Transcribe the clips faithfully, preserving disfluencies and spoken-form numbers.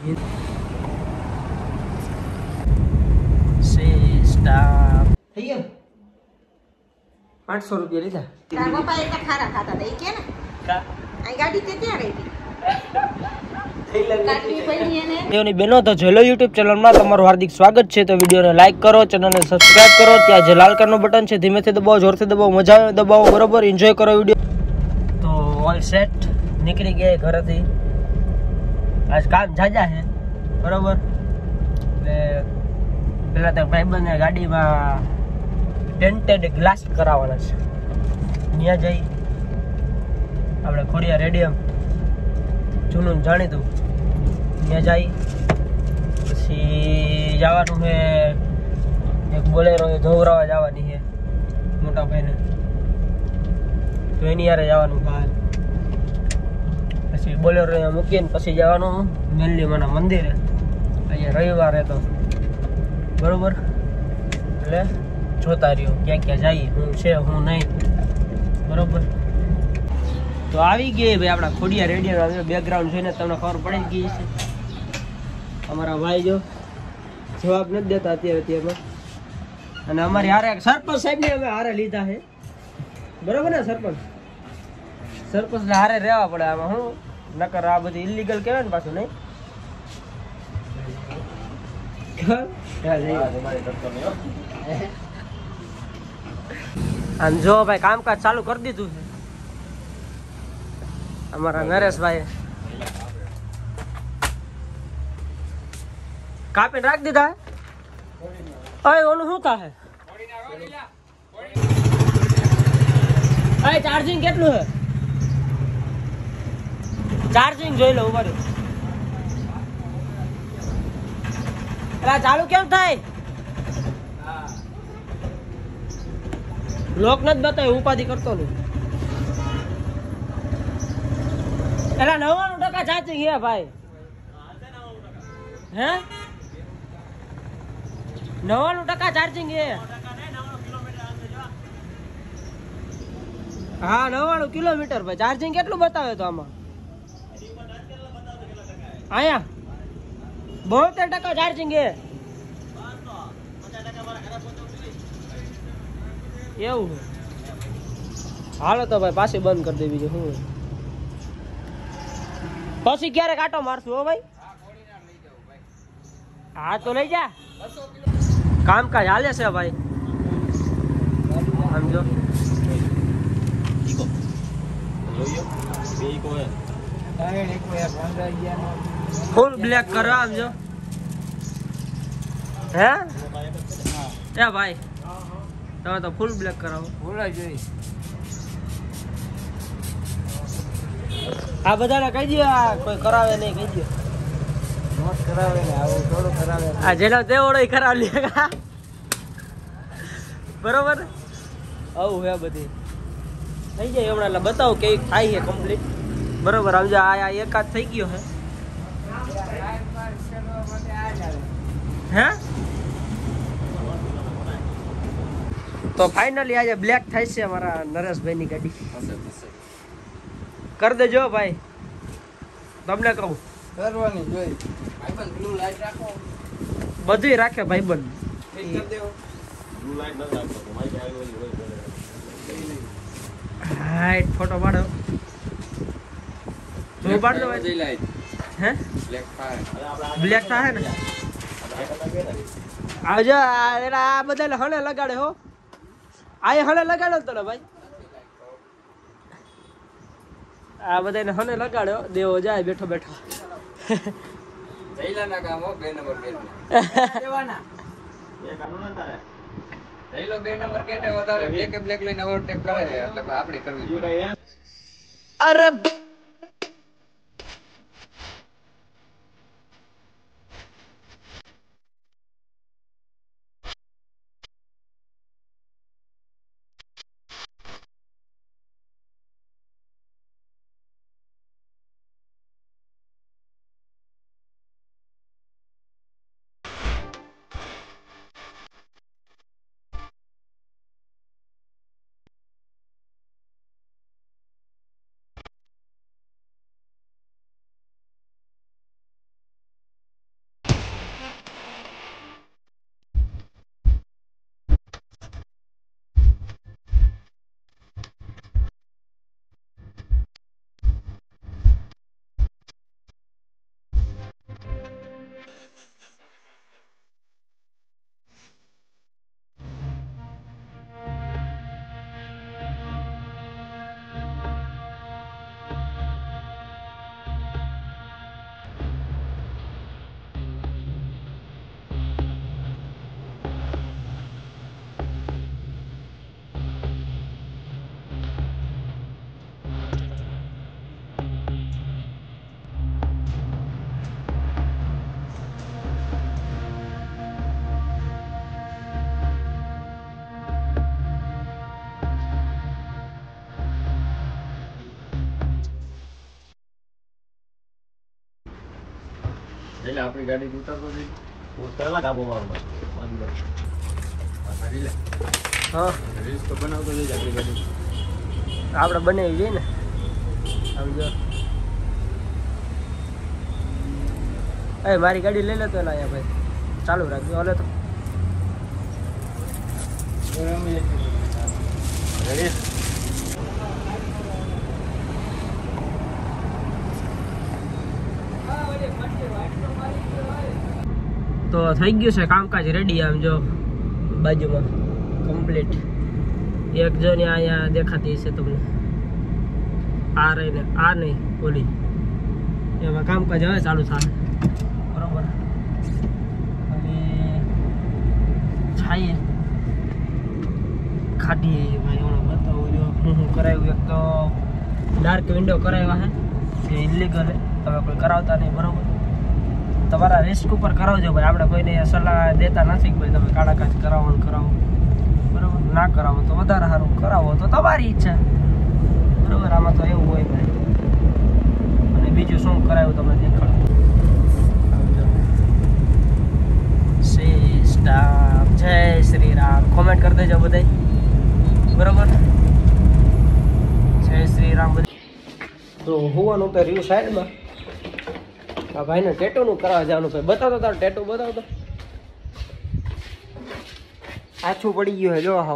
Staff થઈ ગયો આઠસો રૂપિયા લીધા. તારા પપ્પા એટલા ખારા ખાતા હતા એ કે ને કા આ ગાડી તે ક્યાં રહી હતી? બેનો તો જેલો યુટ્યુબ ચેનલમાં તમારું હાર્દિક સ્વાગત છે. તો વિડીયોને લાઈક કરો, ચેનલને સબસ્ક્રાઇબ કરો. ત્યાં જે લાલ કલરનું બટન છે ધીમેથી દબાવો, જોરથી દબાવો, મજા આવે દબાવો, બરોબર. એન્જોય કરો વિડીયો. તો ઓલ સેટ નીકળી ગયા ઘરેથી. આજ કામ જાજા છે બરોબર. એટલે પેલા તો ભાઈબંધને ગાડીમાં ટેન્ટેડ ગ્લાસ કરાવવાના છે. ત્યાં જઈ આપણે ખોડિયા રેડિયમ જૂનું જાણીતું ત્યાં જાય. પછી જવાનું છે એક બોલેરો ધોવરાવા જવાની છે મોટા ભાઈને, તો એની યારે જવાનું બહાર. પછી બોલેરો મૂકીને પછી જવાનું મેલ્લીમાના મંદિરે. અહીંયા રવિવારે તો બરોબર. એટલે જોતા રહ્યો ક્યાં ક્યાં જઈએ, હું છે હું નહીં બરોબર. તો આવી ગઈ ભાઈ આપણા ખોડિયા રેડિયો. બેકગ્રાઉન્ડ જોઈને તમને ખબર પડી ગઈ છે. અમારા ભાઈ જો જવાબ નથી દેતા અત્યારે અત્યારમાં. અને અમારી હારે સરપંચ સાહેબને અમે હારે લીધા છે બરોબર ને. સરપંચ સરપંચને હારે રહેવા પડે આમાં. હું નકર આ બધું ઇલીગલ કહેવાય ને પાછું નહીં. આમ જો ભાઈ કામકાજ ચાલુ કરી દીધું છે અમારા નરેશભાઈ. કાપીને રાખી દીધા. અરે ઓનું શું થાય? અરે ચાર્જિંગ કેટલું છે? ચાર્જિંગ જોઈ લો ઉભા. એટલે ચાલુ કેમ થાય? લોક નથી બતાવ્યું, ઉપાધિ કરતો નહીં. એટલે નવ્વાણું ટકા ચાર્જિંગ હે ભાઈ. હે નવ્વાણું ટકા ચાર્જિંગ હે. હા નવ્વાણું કિલોમીટર ભાઈ. ચાર્જિંગ કેટલું બતાવે તો આમાં? અહીંયા બોતેર ટકા ચાર્જિંગ હે. એવું હાલો તો ભાઈ પાછી બંધ કરી દેવી છે. શું પછી ક્યારે કાંટો મારશું હો ભાઈ? હા તો લઈ જા. કામકાજ હાલે છે ભાઈ. સમજો ફૂલ બ્લેક કરો સમજો. હે એ ભાઈ તમે તો ફૂલ બ્લેક કરાવો. આ બધાને કહી દો, કોઈ કરાવે નહીં કહી દો. કરાવે ને આવું થોડું કરાવે. આ જેનો તેવડો કરાવી લે બરોબર. આવું હે બધી થઈ જાય હમણાં. એટલે બતાવો કે થાય છે કમ્પ્લીટ બરોબર. સમજો આ એકાદ થઈ ગયો હે. હે તો ફાઇનલી આજે બ્લેક થાય છે અમારા નરેશભાઈની ગાડી. કરી દેજો ભાઈ. તમને કહું કરવાની જોઈ બધું રાખે ભાઈબંધ. હાઈટ ફોટો પાડો. જો પાડજો ભાઈ. હે બ્લેક થાય ને આવજો. આ બધા હણે લગાડે હો. આ હણે લગાડો તને ભાઈ. આ બધાને હને લગાડ્યો. દેવો જાય બેઠો બેઠો. જઈલા ના કામ હો. બે નંબર ગેટ દેવાના એ કામ ન તારે. જઈલો બે નંબર ગેટે વધારે બ્લેક બ્લેક લઈને ઓવરટેક કરે એટલે આપણે કરવી પડે. અરે એટલે આપણી ગાડી ઉતારતો જઈ ઉતારલા કાપો મારવા અંદર આ ગાડી લે હા રીલ્સ તો બનાવતો જઈ આપણી ગાડી આપણે બનાવી જઈએ ને સમજો એ મારી ગાડી લઈ લેતો એલા અહીંયા ભાઈ ચાલુ રાખજો હાલે તો રેડી તો થઈ ગયું છે કામકાજ રેડી આમ જો બાજુમાં કમ્પ્લીટ એક જો ને અહીંયા દેખાતી છે તમને આ રહી ને આ નહીં ઓલી એમાં કામકાજ હવે ચાલુ થાય બરોબર અને છાઈએ ખાટી ભાઈ ઓલો બતાવું જો હું હું કરાવ્યું એક તો ડાર્ક વિન્ડો કરાવ્યા છે એ ઇલીગલ છે તમે કોઈ કરાવતા નહીં બરોબર તમારા રિસ્ક ઉપર કરાવજો ભાઈ આપણે કોઈને સલાહ દેતા નથી કે ભાઈ તમે કાળા કાચ કરાવો ને કરાવો બરાબર ના કરાવો તો વધારે સારું કરાવો તો તમારી ઈચ્છા બરાબર આમાં તો એવું હોય ભાઈ અને બીજું શું કરાવ્યું તમને દેખાડો સિસ્ટમ જય શ્રી રામ કોમેન્ટ કરી દેજો બધાય બરાબર જય શ્રી રામ બધા તો હોવાનું તો રહ્યું સાઈડમાં આ ભાઈને ટેટુનું કરાવવા જવાનું ભાઈ બતાવતો તારો ટેટુ બતાવતો આછું પડી ગયું હે જો હાવ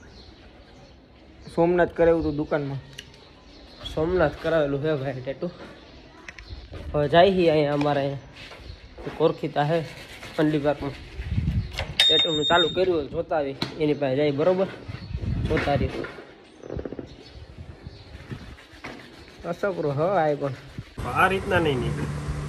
સોમનાથ કરાવ્યું હતું દુકાનમાં સોમનાથ કરાવેલું છે ભાઈ ટેટુ હવે જાય હી અહીંયા અમારે અહીંયા કોરખીતા હે પંડલી પાર્કમાં ટેટુનું ચાલુ કર્યું હોય જોતા આવી એની પાસે જાય બરોબર જોતા રહ્યું અસકરું હ આ પણ આ રીતના નહીં નીકળે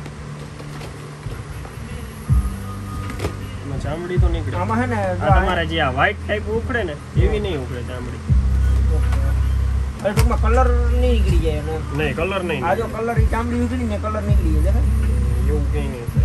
ચામડી તો નીકળે આમાં હે ને આ તમારે જે આ વ્હાઈટ ટાઈપ ઉખડે ને એવી નહીં ઉખડે ચામડી ટૂંકમાં કલર નહીં નીકળી જાય ને નહીં કલર નહીં આ જો કલર એ ચામડી ઉતરી ને કલર નીકળી જાય દેખાય એવું કંઈ નહીં થાય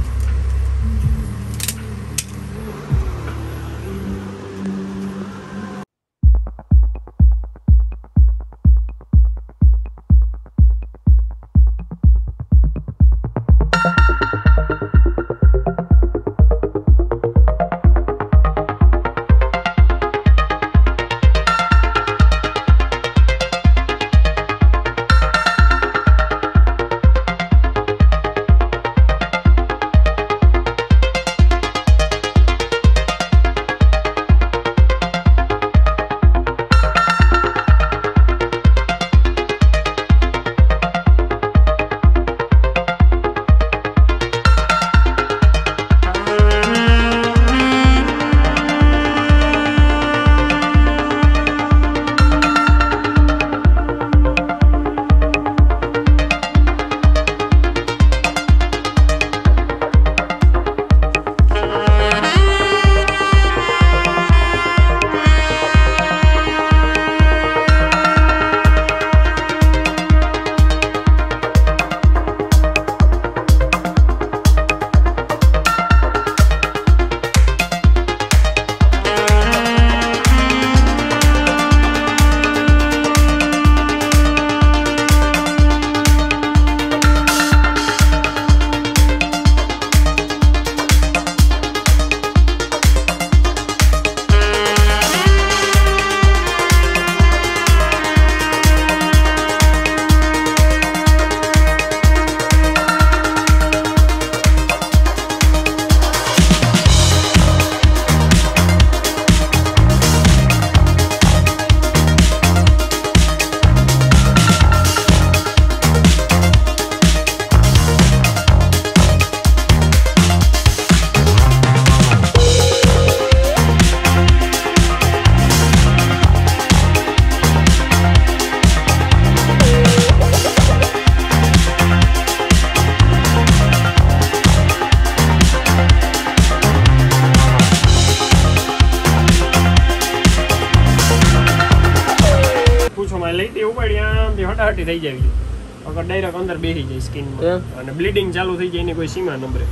હટાહટી થઈ જાય અગર ડાયરેક્ટ અંદર બેસી જાય સ્કિનમાં અને બ્લીડિંગ ચાલુ થઈ જાય એની કોઈ સીમા નંબરે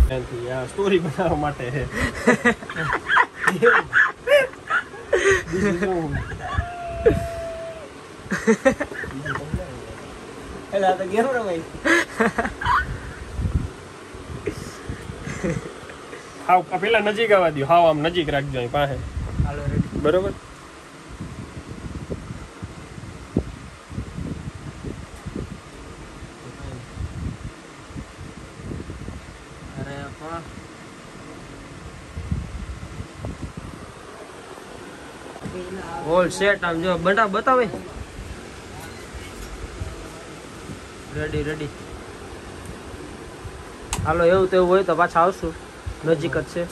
ત્યાંથી આ સ્ટોરી બનાવવા માટે છે. બીજું શું? એટલે આ તો ગેમ રમાય. હાવ આ પેલા નજીક આવવા દો. હાવ આમ નજીક રાખજો અહીં પાસે. હાલો રેડી. બરોબર. અરે પણ ઓલ સેટ આમ જો બટા બતાવે. Ready ready. હાલો એવું તેવું હોય તો પાછા આવશું. નજીક જ છે.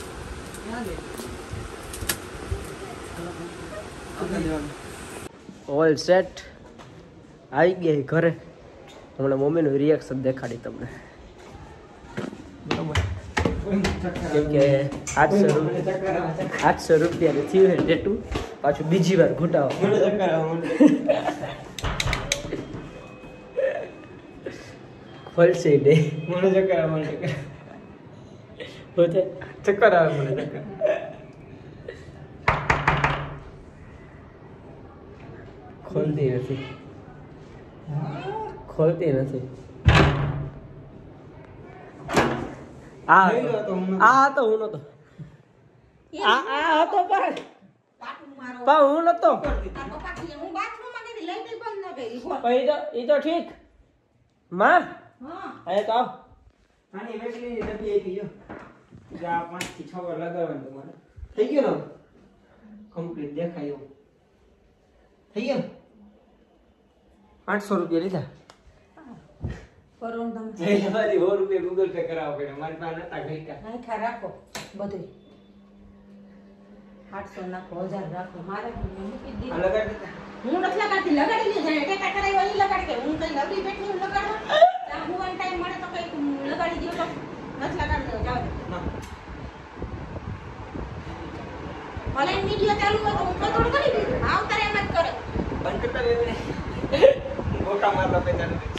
ઓલ સેટ આવી ગયા ઘરે. હમણાં મમ્મીનું રિએક્શન દેખાડી તમને. બરાબર. કેમ કે આઠસો રૂપિયા આઠસો રૂપિયા થયું છે ટેટુ. પાછું બીજી વાર ઘૂંટાવો. ખોલશે નહીં. મને ચક્કર આવે મને ચક્કર પોતે ચક્કર આવે મને ચક્કર. ખોલતી નથી. ખોલતી નથી. આ આ તો હું નતો. આ આ હતો પણ પાટું મારો પણ હું નતો. તાર પપ્પા કે હું બાથરૂમમાં ગઈ લઈ ગઈ બંધ ન કરી બોલ. પણ ઈ તો ઈ તો ઠીક. માં હા અહીંયા તો આવ. આની વેટલી ડબ્બી આપી જો. જા પાંચ થી છ વાર લગાવવાનું તમારે. થઈ ગયો ને? કમ્પ્લીટ દેખાય એવું. થઈ ગયો? આઠસો રૂપિયા લીધા. ફરોન તમે જય મારી સો રૂપિયા ગૂગલ પે કરાવો પડે. મારી પાસે નતા ગઈકા. નાખા રાખો બધું આઠસો નાખો હજાર રાખો મારે મૂકી આ દીધું. લગાડી દેતા. હું નથી લગાડતી લગાડી લે જાય ટેકા કરાવી ઓલી લગાડ કે હું કઈ નવરી બેઠી હું લગાડવા ત્યાં હું વન ટાઈમ મળે તો કઈ લગાડી દો તો નથી લગાડી દો જાવ ના. ઓનલાઈન વિડિયો ચાલુ હોય તો હું કંટ્રોલ કરી દીધું આવતા એમ જ કરે બંધ કરતા બેબી. ગોટા મારવા પે ચાલુ કરી.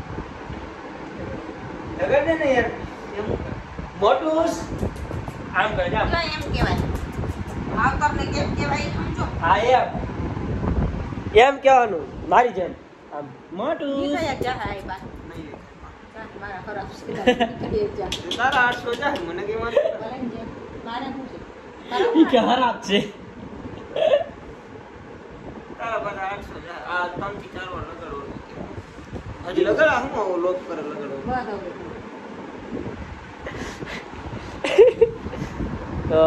લગાડ દે ને યાર. એમ મોટું આમ કરે જા. એટલે એમ કહેવાય આવતરને કેમ કહેવાય એ સમજો હા એમ એમ કહેવાનું મારી જેમ આમ મોટું. ઈ કયા જહાય બા નહીં. મારા ખરાબ છે કઈ જા તારા આઠસો જાય મને કે મારે બરાબર છે મારે શું છે ઈ કે ખરાબ છે. તારા પાસે આઠસો જાય. આ ત્રણ થી ચાર વાર લગાડવાનું. હજી લગાડા હું આવો લોક કરે લગાડવાનું. બરાબર તો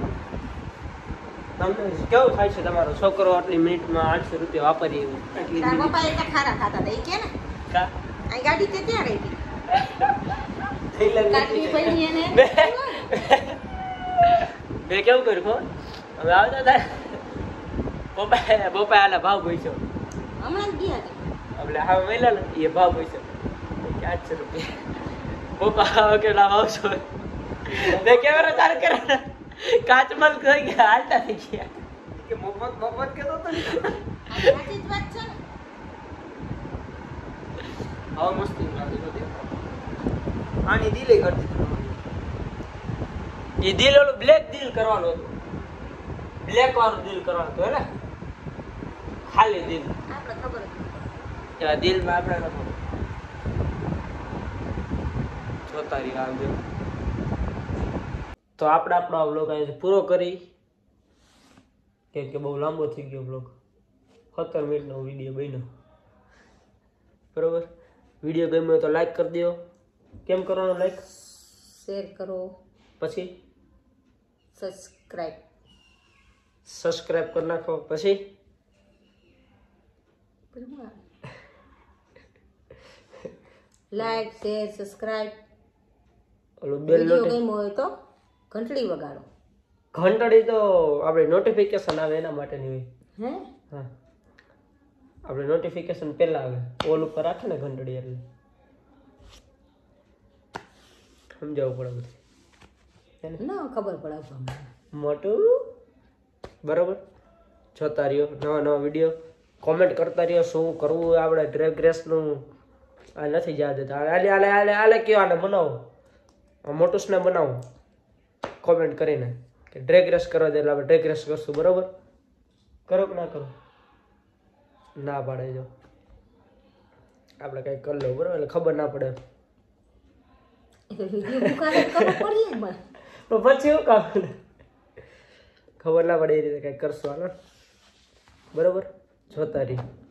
તમને કેવું થાય છે તમારો છોકરો આટલી મિનિટમાં આઠસો રૂપિયા વાપરી એવું? આટલી તારા મિનિટ. પપ્પા એટલે ખારા ખાતા હતા ઈ કે ને કા આ ગાડી તે ત્યાં રહી હતી થેલા કાટવી પડી એને મેં કેવું કર્યું ખબર? અમે આવતા હતા પપ્પા પપ્પા આલા ભાવ પૂછ્યો. હમણાં જ ગયા હતા એટલે હા મેલા ને એ ભાવ પૂછ્યો કે આઠસો રૂપિયા. પપ્પા હવે કેટલા ભાવ છો? મેં કેમેરા ચાલુ કર્યો કાચ બંધ થઈ ગયા હાલતા થઈ ગયા. કે મફત મફત કેતો તો ને. આ સાચી જ વાત છે ને હવે મસ્તી લાગે તો દે. આની દિલે કરતી હતી. એ દિલ ઓલું બ્લેક દિલ કરવાનું હતું. બ્લેક વાળું દિલ કરવાનું હતું હે ને? ખાલી દિલ. આપણે ખબર જ એવા દિલમાં આપણે નતો. જોતા રહી આવજો. તો આપણે આપણો આ વ્લોગ અહીંથી પૂરો કરી. કેમ કે બહુ લાંબો થઈ ગયો વ્લોગ. સત્તર મિનિટનો વિડીયો બન્યો. બરોબર. વિડીયો ગમ્યો તો લાઈક કરી દો. કેમ કરવાનો લાઈક? શેર કરો પછી સબસ્ક્રાઇબ સબસ્ક્રાઇબ કરી નાખો. પછી લાઈક શેર સબસ્ક્રાઇબ ઓલું બેલ વિડિયો નોટિ ગમ્યો હોય તો ઘંટડી વગાડો ઘંટડી તો આપણે નોટિફિકેશન આવે એના માટેની હોય. હે હા આપણે નોટિફિકેશન પહેલા આવે. ઓલ ઉપર રાખે ને ઘંટડી એટલે સમજાવવું પડે બધું. ના ખબર પડે આપણને. મોટું બરોબર. જોતા રહ્યો નવા નવા વિડીયો. કોમેન્ટ કરતા રહ્યો શું કરવું આપણે ડ્રેગ રેસનું. આ નથી જવા દેતા. આલે આલે આલે આલે કયો આને બનાવો મોટું સ્નેપ બનાવો કોમેન્ટ કરીને કે ડ્રેગ રેસ કરવા દે એટલે આપણે ડ્રેગ રેસ કરશું બરોબર કરો કે ના કરો ના પાડે જો આપણે કંઈક કરી લો બરોબર એટલે ખબર ના પડે પણ પછી એવું કામ ખબર ના પડે એ રીતે કંઈક કરશું હાલો બરોબર જોતા રહી